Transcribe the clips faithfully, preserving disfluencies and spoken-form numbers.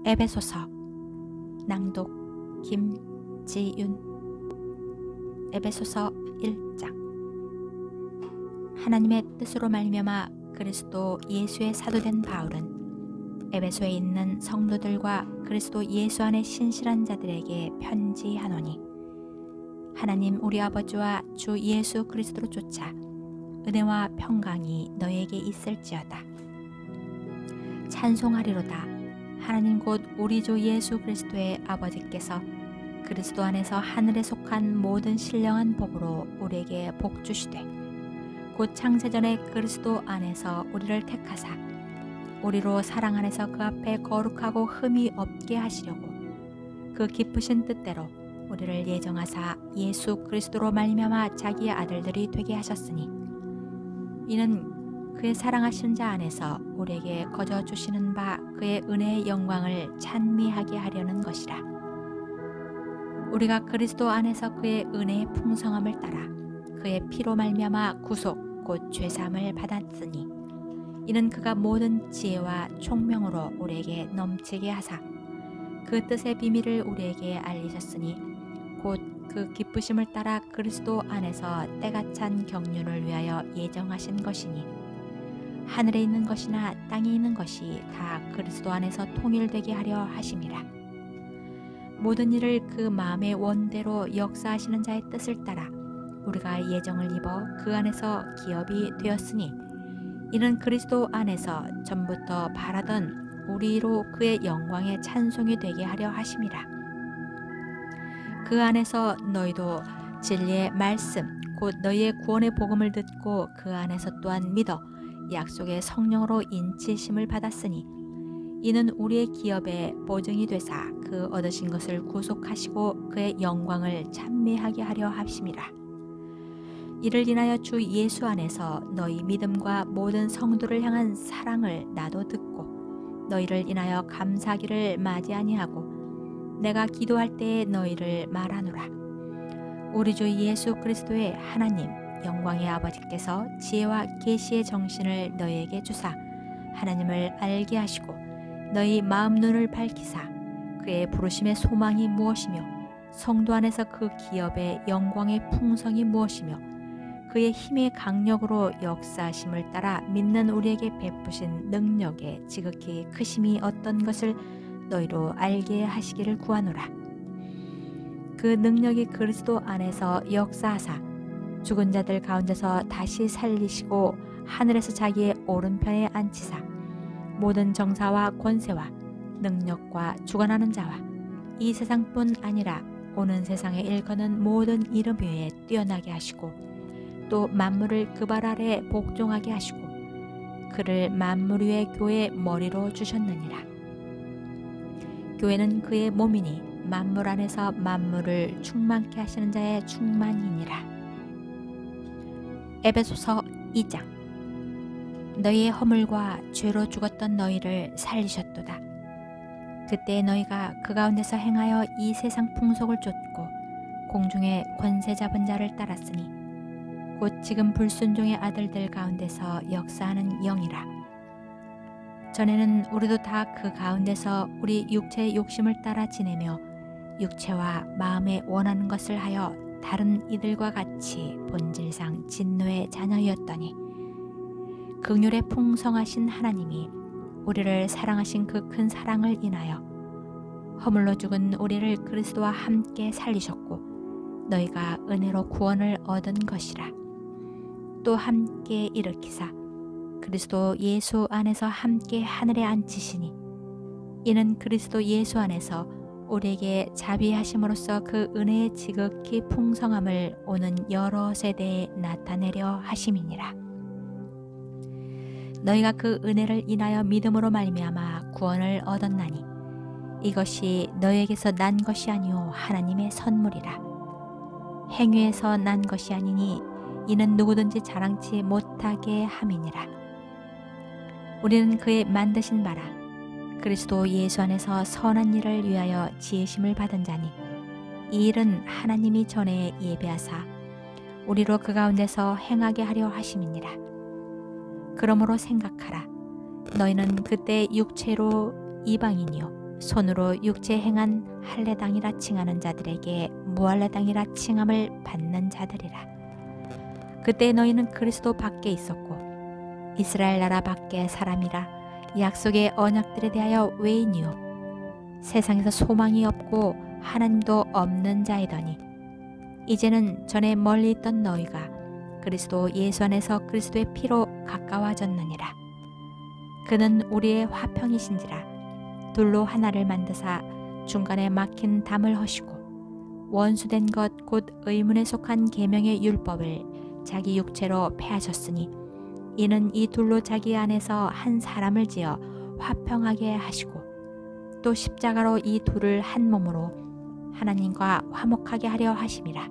에베소서. 낭독 김지윤. 에베소서 일 장. 하나님의 뜻으로 말미암아 그리스도 예수의 사도된 바울은 에베소에 있는 성도들과 그리스도 예수 안에 신실한 자들에게 편지하노니, 하나님 우리 아버지와 주 예수 그리스도로 쫓아 은혜와 평강이 너에게 있을지어다. 찬송하리로다. 하나님 곧 우리 주 예수 그리스도의 아버지께서 그리스도 안에서 하늘에 속한 모든 신령한 복으로 우리에게 복 주시되, 곧 창세전에 그리스도 안에서 우리를 택하사 우리로 사랑 안에서 그 앞에 거룩하고 흠이 없게 하시려고 그 기쁘신 뜻대로 우리를 예정하사 예수 그리스도로 말미암아 자기의 아들들이 되게 하셨으니, 이는 그의 사랑하신 자 안에서 우리에게 거저 주시는 바 그의 은혜의 영광을 찬미하게 하려는 것이라. 우리가 그리스도 안에서 그의 은혜의 풍성함을 따라 그의 피로 말미암아 구속 곧 죄사함을 받았으니, 이는 그가 모든 지혜와 총명으로 우리에게 넘치게 하사 그 뜻의 비밀을 우리에게 알리셨으니, 곧 그 기쁘심을 따라 그리스도 안에서 때가 찬 경륜을 위하여 예정하신 것이니, 하늘에 있는 것이나 땅에 있는 것이 다 그리스도 안에서 통일되게 하려 하심이라. 모든 일을 그 마음의 원대로 역사하시는 자의 뜻을 따라 우리가 예정을 입어 그 안에서 기업이 되었으니, 이는 그리스도 안에서 전부터 바라던 우리로 그의 영광의 찬송이 되게 하려 하심이라. 그 안에서 너희도 진리의 말씀 곧 너희의 구원의 복음을 듣고 그 안에서 또한 믿어 약속의 성령으로 인치심을 받았으니, 이는 우리의 기업의 보증이 되사 그 얻으신 것을 구속하시고 그의 영광을 찬미하게 하려 하심이라. 이를 인하여 주 예수 안에서 너희 믿음과 모든 성도를 향한 사랑을 나도 듣고 너희를 인하여 감사하기를 마지 아니하고 내가 기도할 때에 너희를 말하노라. 우리 주 예수 그리스도의 하나님 영광의 아버지께서 지혜와 계시의 정신을 너희에게 주사 하나님을 알게 하시고 너희 마음 눈을 밝히사 그의 부르심의 소망이 무엇이며 성도 안에서 그 기업의 영광의 풍성이 무엇이며 그의 힘의 강력으로 역사하심을 따라 믿는 우리에게 베푸신 능력의 지극히 크심이 어떤 것을 너희로 알게 하시기를 구하노라. 그 능력이 그리스도 안에서 역사하사 죽은 자들 가운데서 다시 살리시고 하늘에서 자기의 오른편에 앉히사 모든 정사와 권세와 능력과 주관하는 자와 이 세상뿐 아니라 오는 세상에 일컫는 모든 이름 위에 뛰어나게 하시고, 또 만물을 그 발 아래 복종하게 하시고 그를 만물 위의 교회의 머리로 주셨느니라. 교회는 그의 몸이니 만물 안에서 만물을 충만케 하시는 자의 충만이니라. 에베소서 이 장. 너희의 허물과 죄로 죽었던 너희를 살리셨도다. 그때 너희가 그 가운데서 행하여 이 세상 풍속을 쫓고 공중의 권세 잡은 자를 따랐으니, 곧 지금 불순종의 아들들 가운데서 역사하는 영이라. 전에는 우리도 다 그 가운데서 우리 육체의 욕심을 따라 지내며 육체와 마음에 원하는 것을 하여 다른 이들과 같이 본질상 진노의 자녀였더니, 긍휼의 풍성하신 하나님이 우리를 사랑하신 그 큰 사랑을 인하여 허물로 죽은 우리를 그리스도와 함께 살리셨고 너희가 은혜로 구원을 얻은 것이라. 또 함께 일으키사 그리스도 예수 안에서 함께 하늘에 앉히시니, 이는 그리스도 예수 안에서 우리에게 자비하심으로써 그 은혜의 지극히 풍성함을 오는 여러 세대에 나타내려 하심이니라. 너희가 그 은혜를 인하여 믿음으로 말미암아 구원을 얻었나니, 이것이 너희에게서 난 것이 아니오 하나님의 선물이라. 행위에서 난 것이 아니니 이는 누구든지 자랑치 못하게 함이니라. 우리는 그의 만드신 바라 그리스도 예수 안에서 선한 일을 위하여 지으심을 받은 자니, 이 일은 하나님이 전에 예비하사 우리로 그 가운데서 행하게 하려 하심이니라. 그러므로 생각하라. 너희는 그때 육체로 이방인이요 손으로 육체 행한 할례당이라 칭하는 자들에게 무할례당이라 칭함을 받는 자들이라. 그때 너희는 그리스도 밖에 있었고 이스라엘 나라 밖에 사람이라 약속의 언약들에 대하여 외인이요 세상에서 소망이 없고 하나님도 없는 자이더니 이제는 전에 멀리 있던 너희가 그리스도 예수 안에서 그리스도의 피로 가까워졌느니라. 그는 우리의 화평이신지라 둘로 하나를 만드사 중간에 막힌 담을 허시고 원수된 것 곧 의문에 속한 계명의 율법을 자기 육체로 폐하셨으니 이는 이 둘로 자기 안에서 한 사람을 지어 화평하게 하시고 또 십자가로 이 둘을 한 몸으로 하나님과 화목하게 하려 하심이라.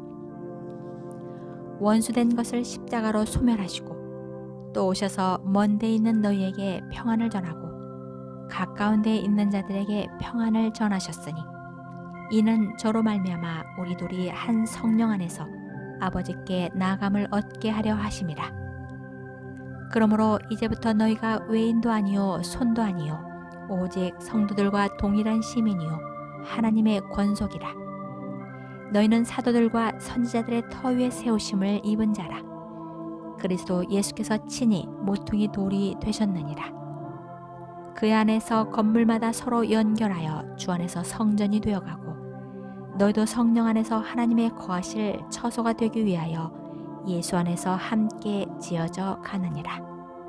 원수된 것을 십자가로 소멸하시고 또 오셔서 먼 데 있는 너희에게 평안을 전하고 가까운 데 있는 자들에게 평안을 전하셨으니 이는 저로 말미암아 우리 둘이 한 성령 안에서 아버지께 나아감을 얻게 하려 하심이라. 그러므로 이제부터 너희가 외인도 아니요 손도 아니요 오직 성도들과 동일한 시민이요 하나님의 권속이라. 너희는 사도들과 선지자들의 터 위에 세우심을 입은 자라. 그리스도 예수께서 친히 모퉁이 돌이 되셨느니라. 그 안에서 건물마다 서로 연결하여 주 안에서 성전이 되어가고 너희도 성령 안에서 하나님의 거하실 처소가 되기 위하여 예수 안에서 함께 지어져 가느니라.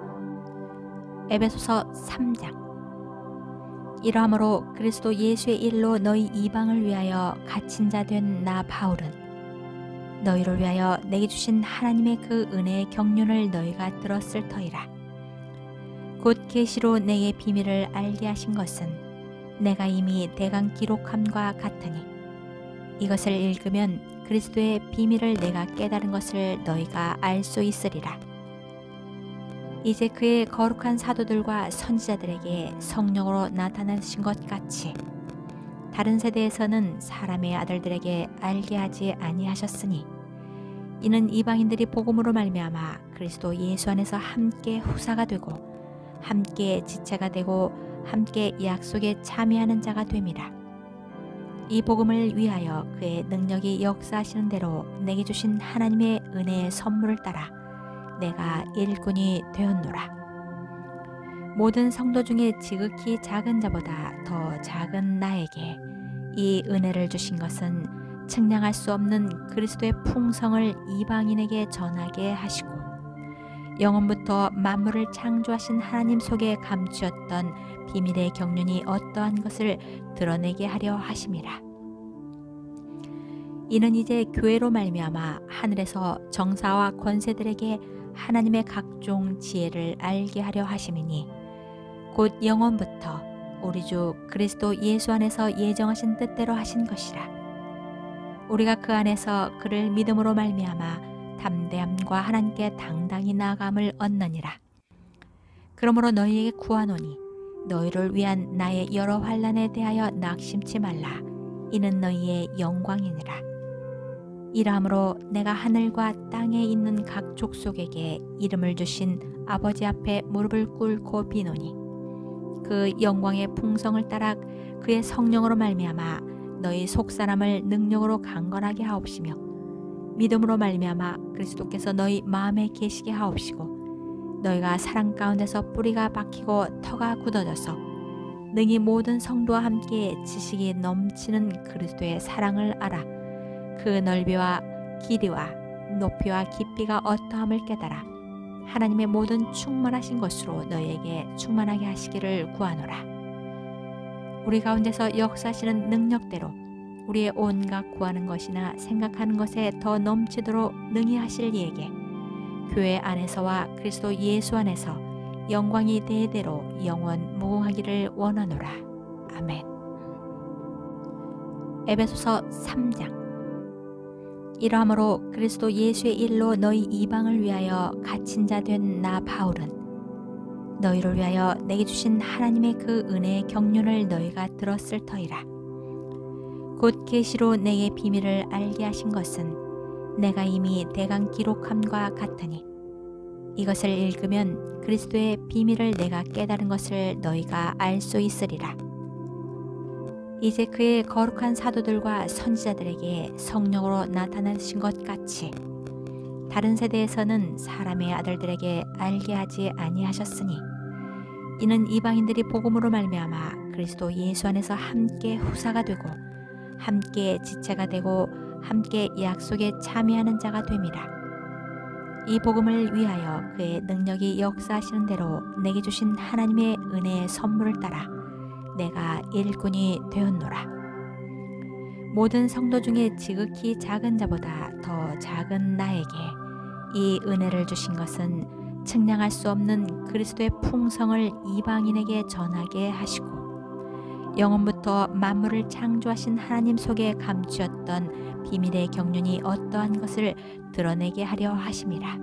에베소서 삼 장. 이러함으로 그리스도 예수의 일로 너희 이방을 위하여 갇힌 자 된 나 바울은 너희를 위하여 내게 주신 하나님의 그 은혜의 경륜을 너희가 들었을 터이라. 곧 계시로 내게 비밀을 알게 하신 것은 내가 이미 대강 기록함과 같으니 이것을 읽으면 그리스도의 비밀을 내가 깨달은 것을 너희가 알 수 있으리라. 이제 그의 거룩한 사도들과 선지자들에게 성령으로 나타나신 것 같이 다른 세대에서는 사람의 아들들에게 알게 하지 아니하셨으니 이는 이방인들이 복음으로 말미암아 그리스도 예수 안에서 함께 후사가 되고 함께 지체가 되고 함께 약속에 참여하는 자가 됨이라. 이 복음을 위하여 그의 능력이 역사하시는 대로 내게 주신 하나님의 은혜의 선물을 따라 내가 일꾼이 되었노라. 모든 성도 중에 지극히 작은 자보다 더 작은 나에게 이 은혜를 주신 것은 측량할 수 없는 그리스도의 풍성을 이방인에게 전하게 하시고 영원부터 만물을 창조하신 하나님 속에 감추었던 비밀의 경륜이 어떠한 것을 드러내게 하려 하심이라. 이는 이제 교회로 말미암아 하늘에서 정사와 권세들에게 하나님의 각종 지혜를 알게 하려 하심이니 곧 영원부터 우리 주 그리스도 예수 안에서 예정하신 뜻대로 하신 것이라. 우리가 그 안에서 그를 믿음으로 말미암아 담대함과 하나님께 당당히 나아감을 얻느니라. 그러므로 너희에게 구하노니 너희를 위한 나의 여러 환난에 대하여 낙심치 말라. 이는 너희의 영광이니라. 이러함으로 내가 하늘과 땅에 있는 각 족속에게 이름을 주신 아버지 앞에 무릎을 꿇고 비노니 그 영광의 풍성을 따라 그의 성령으로 말미암아 너희 속사람을 능력으로 강건하게 하옵시며 믿음으로 말미암아 그리스도께서 너희 마음에 계시게 하옵시고 너희가 사랑 가운데서 뿌리가 박히고 터가 굳어져서 능히 모든 성도와 함께 지식이 넘치는 그리스도의 사랑을 알아 그 넓이와 길이와 높이와 깊이가 어떠함을 깨달아 하나님의 모든 충만하신 것으로 너희에게 충만하게 하시기를 구하노라. 우리 가운데서 역사하시는 능력대로 우리의 온갖 구하는 것이나 생각하는 것에 더 넘치도록 능히 하실 이에게 교회 안에서와 그리스도 예수 안에서 영광이 대대로 영원 무궁하기를 원하노라. 아멘. 에베소서 삼 장. 이러함으로 그리스도 예수의 일로 너희 이방을 위하여 갇힌 자 된 나 바울은 너희를 위하여 내게 주신 하나님의 그 은혜의 경륜을 너희가 들었을 터이라. 곧 계시로 내게 비밀을 알게 하신 것은 내가 이미 대강 기록함과 같으니 이것을 읽으면 그리스도의 비밀을 내가 깨달은 것을 너희가 알 수 있으리라. 이제 그의 거룩한 사도들과 선지자들에게 성령으로 나타나신 것 같이 다른 세대에서는 사람의 아들들에게 알게 하지 아니하셨으니 이는 이방인들이 복음으로 말미암아 그리스도 예수 안에서 함께 후사가 되고 함께 지체가 되고 함께 약속에 참여하는 자가 됨이라. 이 복음을 위하여 그의 능력이 역사하시는 대로 내게 주신 하나님의 은혜의 선물을 따라 내가 일꾼이 되었노라. 모든 성도 중에 지극히 작은 자보다 더 작은 나에게 이 은혜를 주신 것은 측량할 수 없는 그리스도의 풍성을 이방인에게 전하게 하시고 영원부터 만물을 창조하신 하나님 속에 감추었던 비밀의 경륜이 어떠한 것을 드러내게 하려 하심이라.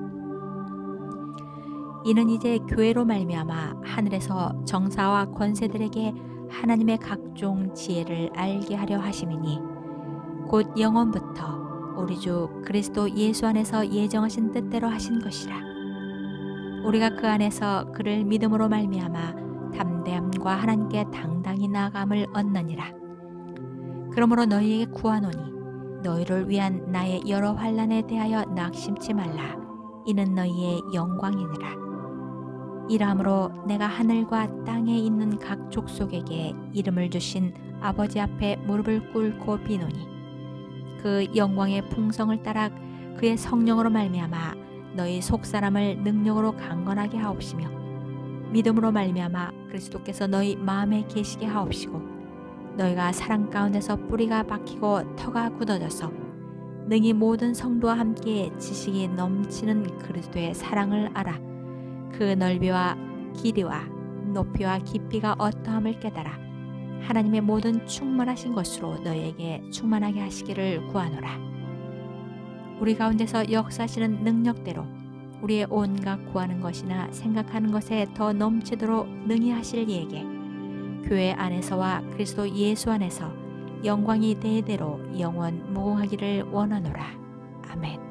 이는 이제 교회로 말미암아 하늘에서 정사와 권세들에게 하나님의 각종 지혜를 알게 하려 하심이니 곧 영원부터 우리 주 그리스도 예수 안에서 예정하신 뜻대로 하신 것이라. 우리가 그 안에서 그를 믿음으로 말미암아 담대함과 하나님께 당당히 나아감을 얻느니라. 그러므로 너희에게 구하노니 너희를 위한 나의 여러 환난에 대하여 낙심치 말라. 이는 너희의 영광이니라. 이러함으로 내가 하늘과 땅에 있는 각 족속에게 이름을 주신 아버지 앞에 무릎을 꿇고 비노니 그 영광의 풍성을 따라 그의 성령으로 말미암아 너희 속사람을 능력으로 강건하게 하옵시며 믿음으로 말미암아 그리스도께서 너희 마음에 계시게 하옵시고 너희가 사랑 가운데서 뿌리가 박히고 터가 굳어져서 능히 모든 성도와 함께 지식이 넘치는 그리스도의 사랑을 알아 그 넓이와 길이와 높이와 깊이가 어떠함을 깨달아 하나님의 모든 충만하신 것으로 너희에게 충만하게 하시기를 구하노라. 우리 가운데서 역사하시는 능력대로 우리의 온갖 구하는 것이나 생각하는 것에 더 넘치도록 능히 하실 이에게 교회 안에서와 그리스도 예수 안에서 영광이 대대로 영원 무궁하기를 원하노라. 아멘.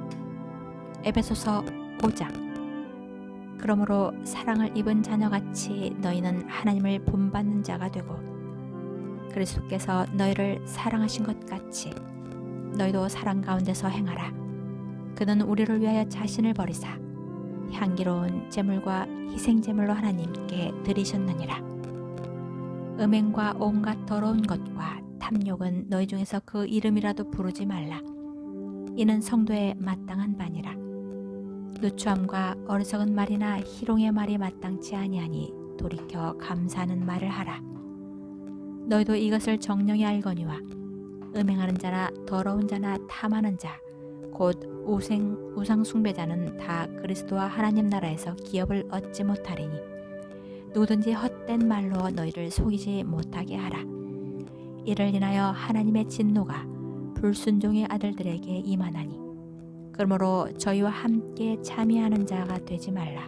에베소서 오 장. 그러므로 사랑을 입은 자녀같이 너희는 하나님을 본받는 자가 되고 그리스도께서 너희를 사랑하신 것 같이 너희도 사랑 가운데서 행하라. 그는 우리를 위하여 자신을 버리사 향기로운 제물과 희생제물로 하나님께 드리셨느니라. 음행과 온갖 더러운 것과 탐욕은 너희 중에서 그 이름이라도 부르지 말라. 이는 성도의 마땅한 바니라. 누추함과 어리석은 말이나 희롱의 말이 마땅치 아니하니 돌이켜 감사하는 말을 하라. 너희도 이것을 정령히 알거니와 음행하는 자나 더러운 자나 탐하는 자 곧 우생, 우상 숭배자는 다 그리스도와 하나님 나라에서 기업을 얻지 못하리니 누구든지 헛된 말로 너희를 속이지 못하게 하라. 이를 인하여 하나님의 진노가 불순종의 아들들에게 임하나니 그러므로 저희와 함께 참여하는 자가 되지 말라.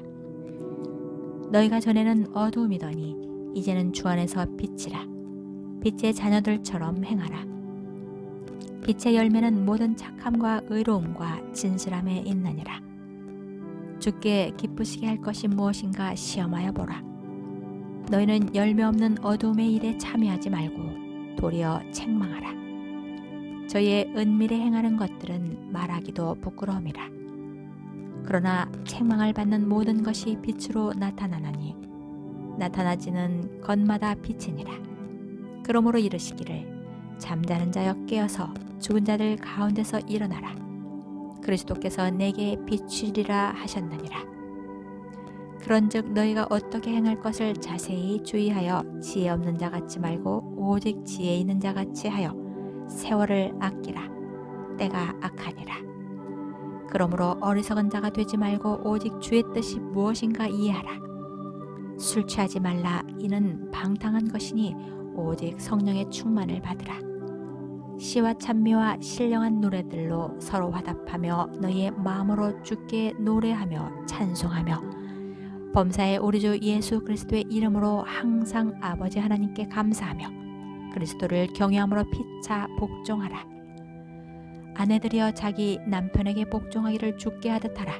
너희가 전에는 어두움이더니 이제는 주 안에서 빛이라. 빛의 자녀들처럼 행하라. 빛의 열매는 모든 착함과 의로움과 진실함에 있느니라. 주께 기쁘시게 할 것이 무엇인가 시험하여 보라. 너희는 열매 없는 어두움의 일에 참여하지 말고 도리어 책망하라. 저희의 은밀에 행하는 것들은 말하기도 부끄러움이라. 그러나 책망을 받는 모든 것이 빛으로 나타나나니 나타나지는 것마다 빛이니라. 그러므로 이르시기를 잠자는 자여 깨어서 죽은 자들 가운데서 일어나라. 그리스도께서 내게 비추리라 하셨느니라. 그런즉 너희가 어떻게 행할 것을 자세히 주의하여 지혜 없는 자 같이 말고 오직 지혜 있는 자 같이 하여 세월을 아끼라. 때가 악하니라. 그러므로 어리석은 자가 되지 말고 오직 주의 뜻이 무엇인가 이해하라. 술 취하지 말라. 이는 방탕한 것이니 오직 성령의 충만을 받으라. 시와 찬미와 신령한 노래들로 서로 화답하며 너희의 마음으로 주께 노래하며 찬송하며 범사의 우리 주 예수 그리스도의 이름으로 항상 아버지 하나님께 감사하며 그리스도를 경외함으로 피차 복종하라. 아내들이여 자기 남편에게 복종하기를 주께 하듯 하라.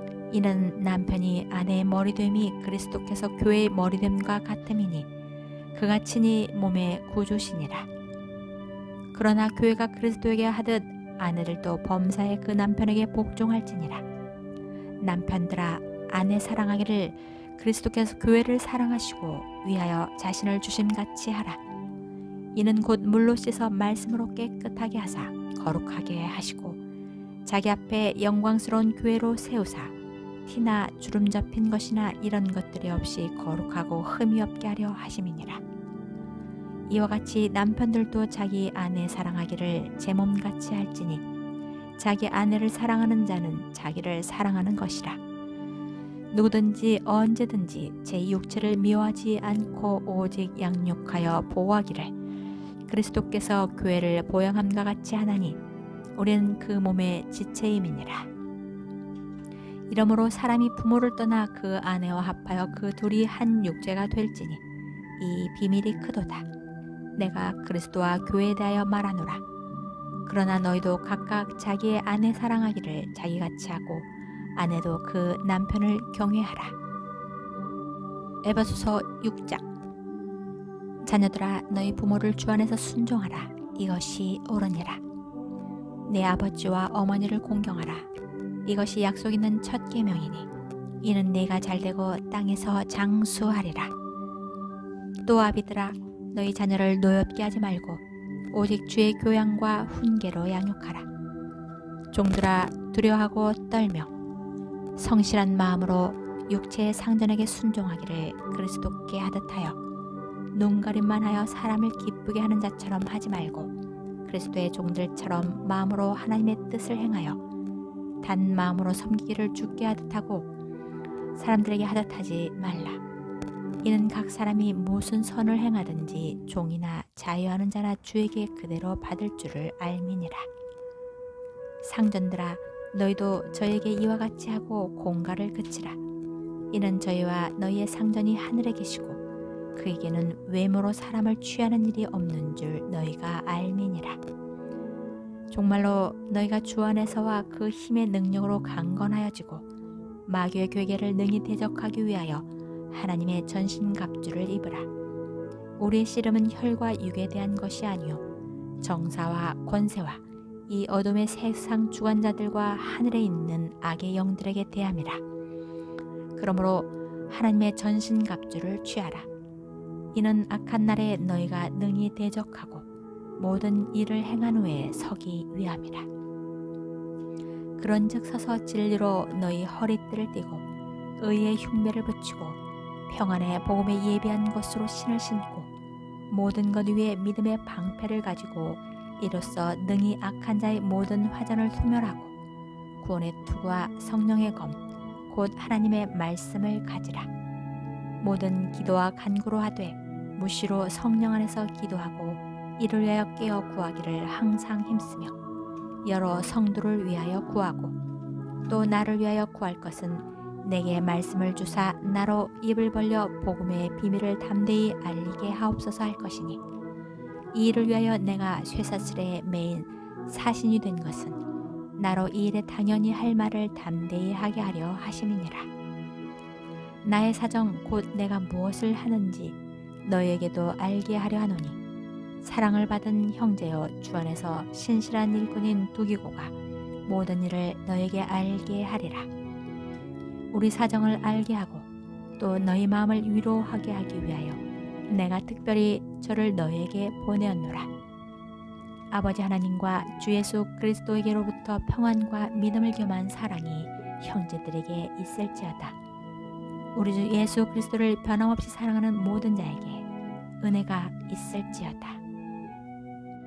이는 남편이 아내의 머리됨이 그리스도께서 교회의 머리됨과 같음이니 그가 친히 몸의 구주시니라. 그러나 교회가 그리스도에게 하듯 아내들도 범사에 그 남편에게 복종할지니라. 남편들아, 아내 사랑하기를 그리스도께서 교회를 사랑하시고 위하여 자신을 주심같이 하라. 이는 곧 물로 씻어 말씀으로 깨끗하게 하사 거룩하게 하시고 자기 앞에 영광스러운 교회로 세우사 티나 주름 잡힌 것이나 이런 것들이 없이 거룩하고 흠이 없게 하려 하심이니라. 이와 같이 남편들도 자기 아내 사랑하기를 제 몸같이 할지니 자기 아내를 사랑하는 자는 자기를 사랑하는 것이라. 누구든지 언제든지 제 육체를 미워하지 않고 오직 양육하여 보호하기를 그리스도께서 교회를 보양함과 같이 하나니 우리는 그 몸의 지체임이니라. 이러므로 사람이 부모를 떠나 그 아내와 합하여 그 둘이 한 육체가 될지니 이 비밀이 크도다. 내가 그리스도와 교회에 대하여 말하노라. 그러나 너희도 각각 자기의 아내 사랑하기를 자기같이 하고 아내도 그 남편을 경외하라. 에베소서 육 장. 자녀들아, 너희 부모를 주 안에서 순종하라. 이것이 옳으니라. 내 아버지와 어머니를 공경하라. 이것이 약속 있는 첫 계명이니 이는 내가 잘되고 땅에서 장수하리라. 또 아비들아, 너희 자녀를 노엽게 하지 말고 오직 주의 교양과 훈계로 양육하라. 종들아, 두려워하고 떨며 성실한 마음으로 육체의 상전에게 순종하기를 그리스도께 하듯하여 눈가림만 하여 사람을 기쁘게 하는 자처럼 하지 말고 그리스도의 종들처럼 마음으로 하나님의 뜻을 행하여 단 마음으로 섬기기를 주께 하듯하고 사람들에게 하듯하지 말라. 이는 각 사람이 무슨 선을 행하든지 종이나 자유하는 자나 주에게 그대로 받을 줄을 알미니라. 상전들아, 너희도 저에게 이와 같이 하고 공갈을 그치라. 이는 저희와 너희의 상전이 하늘에 계시고 그에게는 외모로 사람을 취하는 일이 없는 줄 너희가 알미니라. 정말로 너희가 주 안에서와 그 힘의 능력으로 강건하여지고 마귀의 괴계를 능히 대적하기 위하여 하나님의 전신갑주를 입으라. 우리의 씨름은 혈과 육에 대한 것이 아니요 정사와 권세와 이 어둠의 세상 주관자들과 하늘에 있는 악의 영들에게 대함이라. 그러므로 하나님의 전신갑주를 취하라. 이는 악한 날에 너희가 능히 대적하고 모든 일을 행한 후에 서기 위함이라. 그런즉 서서 진리로 너희 허리띠를 띠고 의의 흉배를 붙이고 평안의 복음에 예비한 것으로 신을 신고 모든 것 위에 믿음의 방패를 가지고 이로써 능히 악한 자의 모든 화전을 소멸하고 구원의 투구와 성령의 검 곧 하나님의 말씀을 가지라. 모든 기도와 간구로 하되 무시로 성령 안에서 기도하고 이를 위하여 깨어 구하기를 항상 힘쓰며 여러 성도를 위하여 구하고 또 나를 위하여 구할 것은 내게 말씀을 주사 나로 입을 벌려 복음의 비밀을 담대히 알리게 하옵소서 할 것이니 이 일을 위하여 내가 쇠사슬에 매인 사신이 된 것은 나로 이 일에 당연히 할 말을 담대히 하게 하려 하심이니라. 나의 사정 곧 내가 무엇을 하는지 너희에게도 알게 하려 하노니 사랑을 받은 형제여 주 안에서 신실한 일꾼인 두기고가 모든 일을 너에게 알게 하리라. 우리 사정을 알게 하고 또 너희 마음을 위로하게 하기 위하여 내가 특별히 저를 너희에게 보내었노라. 아버지 하나님과 주 예수 그리스도에게로부터 평안과 믿음을 겸한 사랑이 형제들에게 있을지어다. 우리 주 예수 그리스도를 변함없이 사랑하는 모든 자에게 은혜가 있을지어다.